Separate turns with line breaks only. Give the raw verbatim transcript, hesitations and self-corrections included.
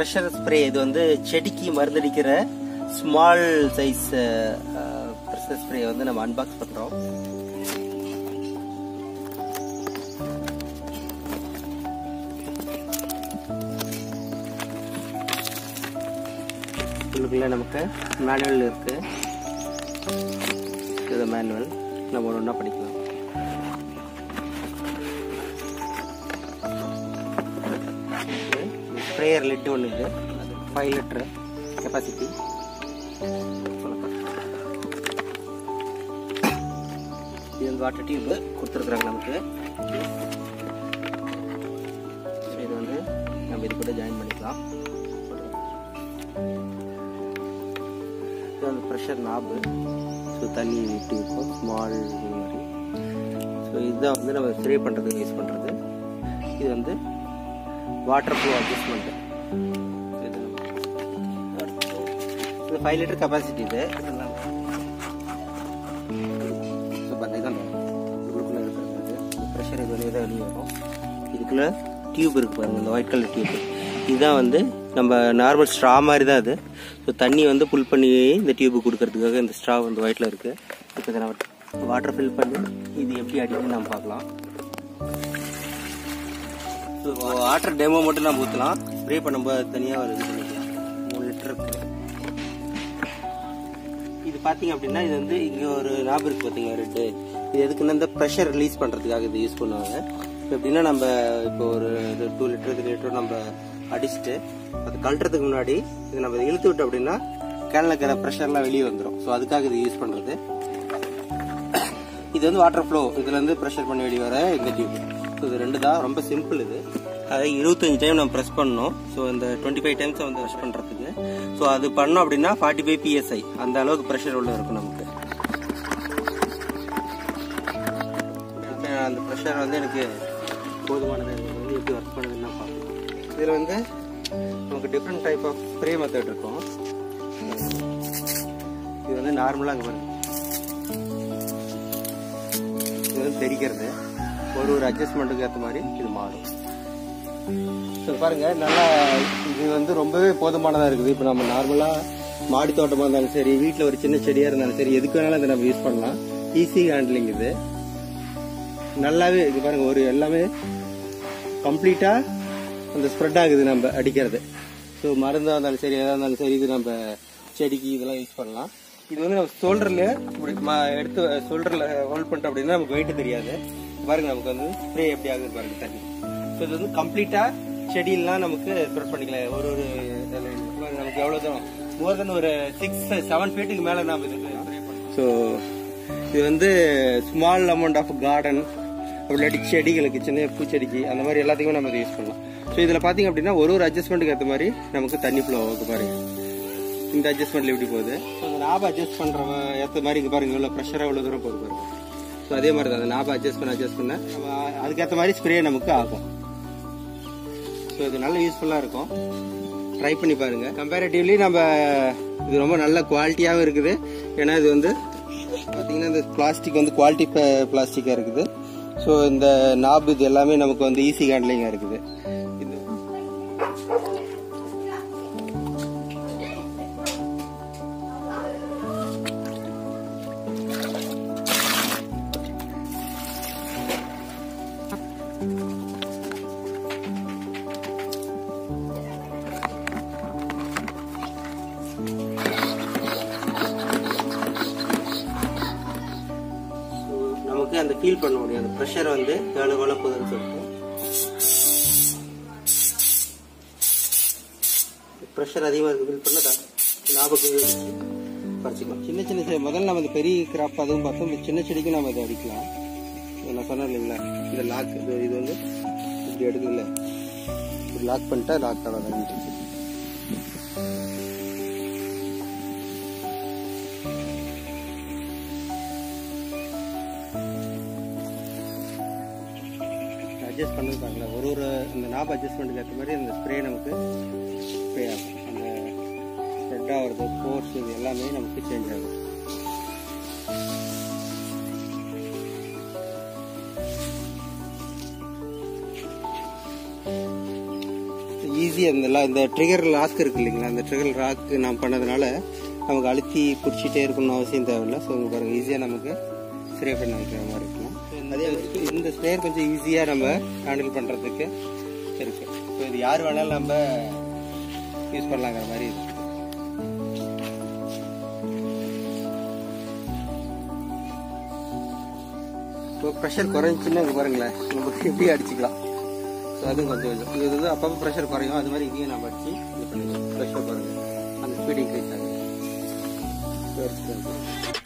Pressure spray. இது வந்து செடிக்கு மருந்தடிக்கிற ஸ்மால் சைஸ் ப்ரெஷர் ஸ்ப்ரே வந்து நம்ம அன்பாக்ஸ் பண்றோம். இதுக்குள்ள நமக்கு மேனுவல் இருக்கு. இது மேனுவல் நம்ம ஒன்றா படிக்கலாம். ஸ்ப்ரேயர் லிட் ஒன்று இது, ஃபைவ் லிட்டரு கெப்பாசிட்டி. இது வந்து வாட்டர் டியூப் கொடுத்துருக்குறாங்க நமக்கு. இது வந்து நம்ம இது கூட ஜாயின் பண்ணிக்கலாம். இது வந்து ப்ரெஷர் நாபு. ஸோ தண்ணி விட்டு இருக்கும் ஸ்மால் மாதிரி. ஸோ இதுதான் வந்து நம்ம ஸ்ப்ரே பண்ணுறதுக்கு யூஸ் பண்ணுறது. இது வந்து வாட்டர் ஃப்ளோ அட்ஜஸ்ட்மெண்ட். இது ஃபைவ் லிட்டர் கெப்பாசிட்டி. இது ஸோ பார்த்தீங்கன்னா இதுக்குள்ளே இருக்கிறது ப்ரெஷர் இது வெளியே தான் வெளியே வரும். இதுக்குள்ளே டியூப் இருக்கு பாருங்கள், இந்த ஒயிட் கலர் டியூப். இதுதான் வந்து நம்ம நார்மல் ஸ்ட்ரா மாதிரி தான் அது. ஸோ தண்ணி வந்து புல் பண்ணி இந்த டியூப்பு கொடுக்கறதுக்காக இந்த ஸ்ட்ரா வந்து ஒயிட்டில் இருக்குது. இப்போ இதை நம்ம வாட்டர் ஃபில் பண்ணி இது எப்படி அடிக்குன்னு நம்ம பார்க்கலாம். ஸோ வாட்டர் டெமோ மட்டும் நம்ம ஊற்றலாம். ஸ்ப்ரே பண்ணும்போது தனியாக ஒரு இது பண்ணிக்கலாம். மூணு லிட்டர் இருக்குது. இது பார்த்தீங்க அப்படின்னா இது வந்து இங்கே ஒரு நாபு இருக்குது பார்த்தீங்க ரெட்டு. இது எதுக்குன்னா இந்த ப்ரெஷர் ரிலீஸ் பண்ணுறதுக்காக இது யூஸ் பண்ணுவாங்க. இப்போ எப்படின்னா நம்ம இப்போ ஒரு டூ லிட்டர் த்ரீ லிட்டர் நம்ம அடிச்சுட்டு அது கழட்டுறதுக்கு முன்னாடி இது நம்ம இழுத்து விட்டோம் அப்படின்னா கேனில் இருக்கிற ப்ரெஷர்லாம் வெளியே வந்துடும். ஸோ அதுக்காக இது யூஸ் பண்ணுறது. இது வந்து வாட்டர் ஃப்ளோ, இதுல இருந்து ப்ரெஷர் பண்ணி வெளியே வர இந்த டியூப். ஸோ இது ரெண்டு தான், ரொம்ப சிம்பிள். இது அதை இருபத்தஞ்சு டைம் நம்ம ப்ரெஸ் பண்ணணும். ஸோ இந்த டுவெண்ட்டி ஃபைவ் டைம்ஸ் வந்து ப்ரெஷ் பண்ணுறதுக்கு. ஸோ அது பண்ணோம் அப்படின்னா ஃபார்ட்டி ஃபைவ் பிஎஸ்ஐ அந்த அளவுக்கு ப்ரெஷர் உள்ள இருக்கும் நமக்கு. அந்த ப்ரெஷர் வந்து எனக்கு போதுமானது. வந்து எப்படி ஒர்க் பண்ணுதுன்னு பார்க்கலாம். இதில் வந்து நமக்கு different type of spray method இருக்கும். இது வந்து நார்மலாக அங்கே வரும். இது வந்து தெரிக்கிறது ஒரு ஒரு அட்ஜஸ்ட்மெண்ட்டுக்கு ஏற்ற மாதிரி இது மாறும். ஸோ பாருங்க, நல்லா இது வந்து ரொம்பவே போதுமானதாக இருக்குது. இப்போ நம்ம நார்மலாக மாடி தோட்டமாக இருந்தாலும் சரி, வீட்டில் ஒரு சின்ன செடியாக இருந்தாலும் சரி, எதுக்கு வேணாலும் இதை நம்ம யூஸ் பண்ணலாம். ஈஸி ஹேண்ட்லிங் இது. நல்லாவே இது பாருங்க, ஒரு எல்லாமே கம்ப்ளீட்டா அந்த ஸ்ப்ரெட் ஆகுது நம்ம அடிக்கிறது. ஸோ மருந்தாக இருந்தாலும் சரி, எதாக இருந்தாலும் சரி, இது நம்ம செடிக்கு இதெல்லாம் யூஸ் பண்ணலாம். இது வந்து நம்ம ஷோல்டர்ல இப்படி எடுத்து ஷோல்டர்ல ஹோல்ட் பண்ணிட்டோம் அப்படின்னா நமக்கு வெயிட் தெரியாது. பாருங்க நமக்கு வந்து ஸ்ப்ரே எப்படி ஆகுது பாருங்க தண்ணி. ஸோ இது வந்து கம்ப்ளீட்டா செடியெல்லாம் நமக்கு ஸ்ப்ரெட் பண்ணிக்கலாம். ஒரு ஒரு நமக்கு எவ்வளோ தான் மோர் தென் ஒரு சிக்ஸ் செவன் ஃபீட்டுக்கு மேலே நாம் இது ஸ்ப்ரே பண்ணலாம். ஸோ இது வந்து ஸ்மால் அமௌண்ட் ஆஃப் கார்டன் இல்லாட்டி செடிகளுக்கு, சின்ன பூச்செடிக்கு, அந்த மாதிரி எல்லாத்துக்குமே நம்ம இதை யூஸ் பண்ணலாம். ஸோ இதில் பார்த்தீங்க அப்படின்னா ஒரு ஒரு அட்ஜஸ்ட்மெண்ட்டுக்கு ஏற்ற மாதிரி நமக்கு தண்ணி ஃப்ளோ ஆகுது பாருங்க. இந்த அட்ஜஸ்ட்மெண்ட்ல எப்படி போகுது, அந்த நாபை அட்ஜஸ்ட் பண்ற ஏற்ற மாதிரி இங்கே பாருங்க இவ்வளோ ப்ரெஷராக இவ்வளோ தூரம் போகுது பாருங்க. ஸோ அதே மாதிரி தான் அந்த நாபை அட்ஜஸ்ட் பண்ண அட்ஜஸ்ட் பண்ண நம்ம அதுக்கேற்ற மாதிரி ஸ்ப்ரே நமக்கு ஆகும். ஸோ இது நல்ல யூஸ்ஃபுல்லாக இருக்கும். ட்ரை பண்ணி பாருங்க. கம்பேரிட்டிவ்லி நம்ம இது ரொம்ப நல்ல குவாலிட்டியாகவும் இருக்குது. ஏன்னா இது வந்து பார்த்தீங்கன்னா இந்த பிளாஸ்டிக் வந்து குவாலிட்டி பிளாஸ்டிக்காக இருக்குது. ஸோ இந்த நாப் இது எல்லாமே நமக்கு வந்து ஈஸி ஹேண்ட்லிங்காக இருக்குது. இது நமக்கு அந்த ஃபீல் பண்ண முடியும், அந்த ப்ரெஷர் வந்து எவ்வளோ எவ்வளோ போகுதுன்னு சொல்லிட்டு. ப்ரெஷர் அதிகமாக இருக்கு ஃபீல் பண்ணதா ஞாபகம் பறிச்சிக்கலாம். சின்ன சின்ன முதல்ல நம்ம இந்த பெரிய கிராப் அதுவும் பார்த்தோம். சின்ன செடிக்கும் நம்ம அதை அடிக்கலாம். நான் சொன்னேன் இல்லைங்களா, இந்த லாக் இது இது வந்து இப்படி எடுக்குதுல்ல, இப்படி லாக் பண்ணிட்டா லாக் ஆகாது. அட்ஜஸ்ட் பண்ணது பாருங்களா, ஒரு ஒரு அந்த நாப் அட்ஜஸ்ட்மெண்ட்டுக்கு ஏற்ற மாதிரி அந்த ஸ்ப்ரே நமக்கு ஸ்ப்ரே ஆகும். அந்த ஸ்ப்ரெட் ஆகிறது, ஃபோர்ஸ், இது எல்லாமே நமக்கு சேஞ்ச் ஆகும். ஈஸி ஈஸியாக இந்த இந்த ட்ரிகர் லாக் இருக்கு இல்லைங்களா, அந்த ட்ரிகர் லாக் நான் பண்ணதுனால நமக்கு அழுத்தி பிடிச்சிட்டே இருக்கணும்னு அவசியம் தேவையில்லை. ஸோ இங்கே பாருங்கள், ஈஸியாக நமக்கு ஸ்ப்ரே பண்ண வைக்கிற மாதிரி இருக்கலாம். அதே இந்த ஸ்ப்ரேயர் கொஞ்சம் ஈஸியாக நம்ம ஹேண்டில் பண்ணுறதுக்கு இருக்கு. ஸோ இது யார் வேணாலும் நம்ம யூஸ் பண்ணலாங்கிற மாதிரி இருக்கு. இப்போ ப்ரெஷர் குறைஞ்சின்னா இங்கே பாருங்களேன், நமக்கு எப்படி அடிச்சுக்கலாம். ஸோ அதுவும் கொஞ்சம் கொஞ்சம் இது வந்து அப்பப்போ ப்ரெஷர் குறையும். அது மாதிரி இங்கேயும் நம்ம அடிச்சு இது பண்ணிக்கலாம். ப்ரெஷர் பாருங்கள், அந்த ஸ்பீட் இன்க்ரீஸ் ஆகுது.